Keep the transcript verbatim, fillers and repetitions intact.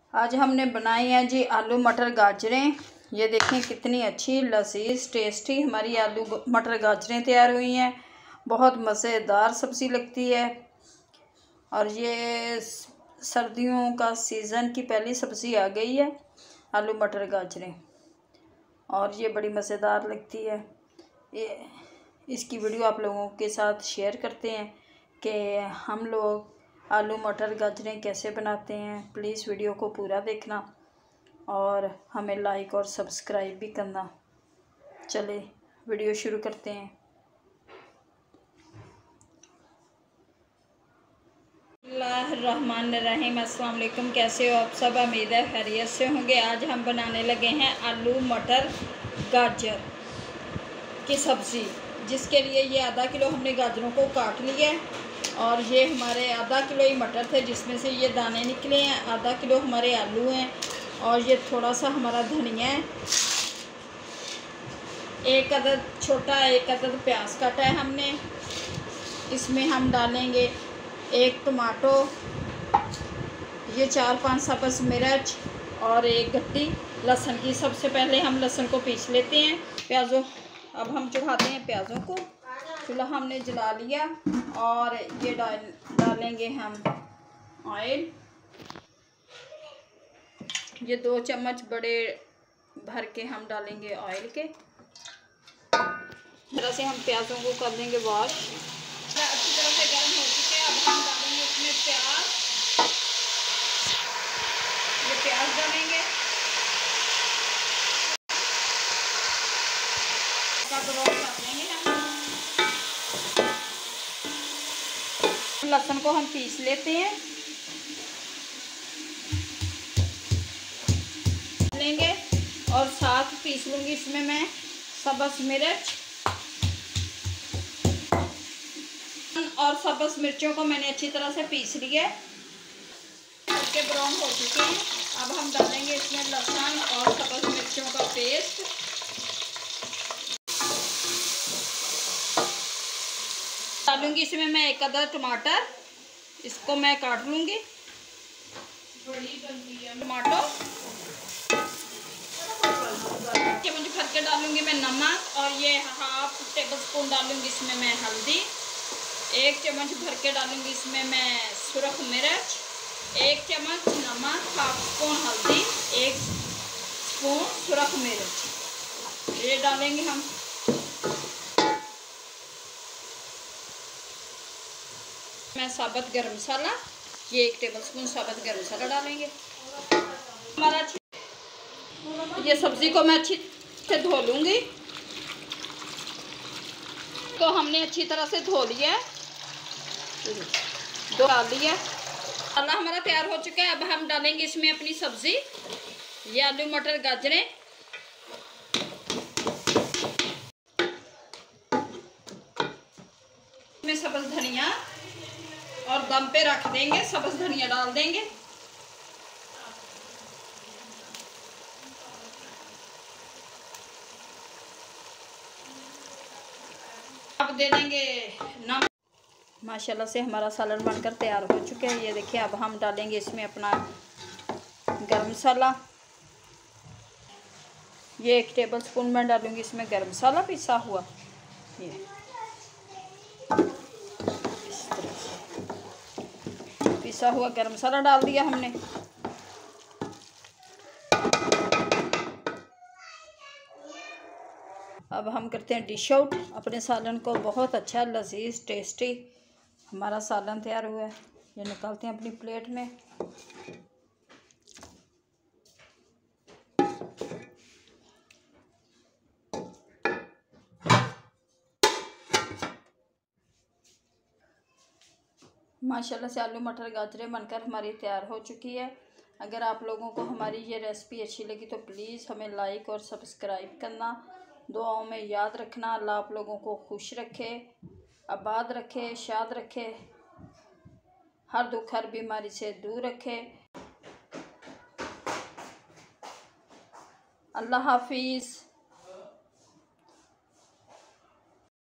आज हमने बनाई है जी आलू मटर गाजरें। ये देखें कितनी अच्छी लजीज टेस्टी हमारी आलू मटर गाजरें तैयार हुई हैं। बहुत मज़ेदार सब्ज़ी लगती है और ये सर्दियों का सीज़न की पहली सब्ज़ी आ गई है आलू मटर गाजरें, और ये बड़ी मज़ेदार लगती है। ये इसकी वीडियो आप लोगों के साथ शेयर करते हैं कि हम लोग आलू मटर गाजरें कैसे बनाते हैं। प्लीज़ वीडियो को पूरा देखना और हमें लाइक और सब्सक्राइब भी करना। चले वीडियो शुरू करते हैं। रहमान अस्सलाम वालेकुम, कैसे हो आप सब? उम्मीद है खैरियत से होंगे। आज हम बनाने लगे हैं आलू मटर गाजर की सब्ज़ी, जिसके लिए ये आधा किलो हमने गाजरों को काट लिया है और ये हमारे आधा किलो ही मटर थे जिसमें से ये दाने निकले हैं। आधा किलो हमारे आलू हैं और ये थोड़ा सा हमारा धनिया है। एक अदद छोटा एक अदद प्याज काटा है हमने। इसमें हम डालेंगे एक टमाटो, ये चार पांच सब्ज़ मिर्च और एक गट्टी लहसुन की। सबसे पहले हम लहसुन को पीस लेते हैं। प्याज़ों अब हम चढ़ाते हैं प्याज़ों को। चूल्हा हमने जला लिया और ये डाल डालेंगे हम ऑयल। ये दो चम्मच बड़े भर के हम डालेंगे ऑयल के। तरह से हम प्याज़ों को कर देंगे वॉश। अच्छी तरह से गर्म हो चुके हैं। अब हम डालेंगे इसमें प्याज। ये प्याज डालेंगे, इसका ब्राउन कर देंगे हम। लहसुन को हम पीस लेते हैं लेंगे और साथ पीस लूँगी इसमें मैं सब्ज़ मिर्च और सब्ज़ मिर्चों को मैंने अच्छी तरह से पीस लिया है। इसके ब्राउन हो चुके हैं। अब हम डालेंगे इसमें लहसुन और सब्ज़ मिर्चों का पेस्ट। डालूंगी इसमें मैं एक अदर टमाटर, इसको मैं काट लूँगी। टमाटो चम्मच भर के डालूंगी मैं नमक, और ये हाफ टेबल स्पून डालूंगी इसमें मैं हल्दी। एक चम्मच भर के डालूंगी इसमें मैं सुरख मिर्च। एक चम्मच नमक, हाफ स्पून हल्दी, एक स्पून सुरख मिर्च ये डालेंगे हम। मैं साबुत गरम मसाला, ये एक टेबल स्पून साबुत गरम मसाला डालेंगे। हमारा ये सब्ज़ी को मैं अच्छी से धो लूँगी। तो हमने अच्छी तरह से धो लिया है, धो डाल दिया। मसाला हमारा तैयार हो चुका है। अब हम डालेंगे इसमें अपनी सब्ज़ी, ये आलू मटर गाजरें। इसमें सब्ज़ धनिया और दम पे रख देंगे। सब्ज़ धनिया डाल देंगे। अब दे देंगे नमक। माशाल्लाह से हमारा सालन बनकर तैयार हो चुका है। ये देखिए, अब हम डालेंगे इसमें अपना गरम मसाला। ये एक टेबल स्पून में डालूंगी इसमें गरम मसाला पिसा हुआ। ये इस तरह से पिसा हुआ गरम मसाला डाल दिया हमने। अब हम करते हैं डिश आउट अपने सालन को। बहुत अच्छा लजीज टेस्टी हमारा सालन तैयार हुआ है। ये निकालते हैं अपनी प्लेट में। माशाल्लाह से आलू मटर गाजरें बनकर हमारी तैयार हो चुकी है। अगर आप लोगों को हमारी ये रेसिपी अच्छी लगी तो प्लीज़ हमें लाइक और सब्सक्राइब करना। दुआओं में याद रखना। अल्लाह आप लोगों को खुश रखे, आबाद रखे, शाद रखे, हर दुख हर बीमारी से दूर रखे। अल्लाह हाफिज़।